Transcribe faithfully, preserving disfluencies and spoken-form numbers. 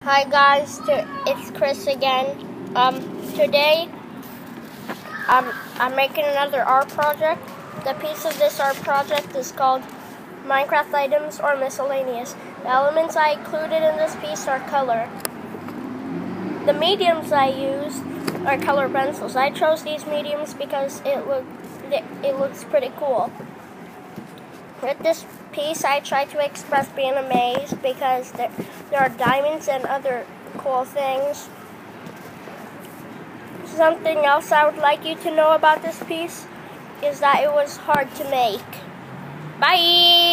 Hi guys, it's Chris again. Um, today um, I'm making another art project. The piece of this art project is called Minecraft Items or Miscellaneous. The elements I included in this piece are color. The mediums I used are color pencils. I chose these mediums because it look it looks pretty cool. With this piece, I try to express being amazed because there, there are diamonds and other cool things. Something else I would like you to know about this piece is that it was hard to make. Bye!